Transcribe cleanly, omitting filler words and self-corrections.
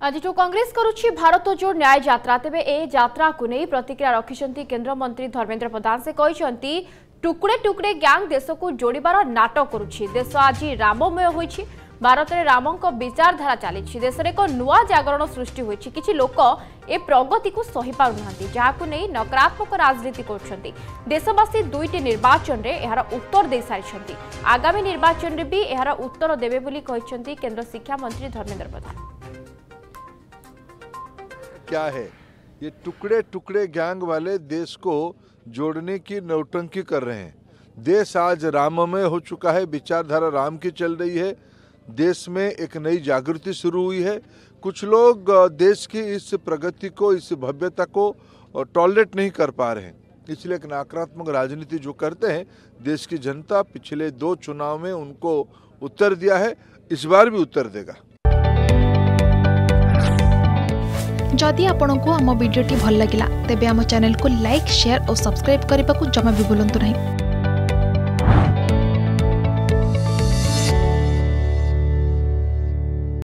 आज जो कांग्रेस करुच्ची भारत जोड़ न्याय यात्रा तेबे ए यात्रा को नहीं प्रतिक्रिया रखिंट केंद्र मंत्री धर्मेंद्र प्रधान से कहते टुकड़े टुकड़े गैंग देश को जोड़बार नाटक करुच्ची। देश आज राममय होइछि। भारत में रामों विचारधारा चली देश में एक नुआ जागरण सृष्टि होइछि। किछि लोक ए प्रगति को सही पारुनाहांती जहां नहीं नकारात्मक राजनीति करुछंती। देशवासी दुईटी निर्वाचन रे एहार उत्तर दे सारिछंती। आगामी निर्वाचन रे भी एहार उत्तर देबे बोली कहिसंती केंद्र शिक्षा मंत्री धर्मेंद्र प्रधान। क्या है ये टुकड़े टुकड़े गैंग वाले देश को जोड़ने की नौटंकी कर रहे हैं। देश आज राममय हो चुका है, विचारधारा राम की चल रही है। देश में एक नई जागृति शुरू हुई है। कुछ लोग देश की इस प्रगति को, इस भव्यता को टॉलरेट नहीं कर पा रहे हैं, इसलिए एक नकारात्मक राजनीति जो करते हैं। देश की जनता पिछले 2 चुनाव में उनको उत्तर दिया है, इस बार भी उत्तर देगा। जदि आपंक आम भिडी भल लगा तेब आम चैनल को लाइक, शेयर और सब्सक्राइब करने को जमा भी भूलु नहीं।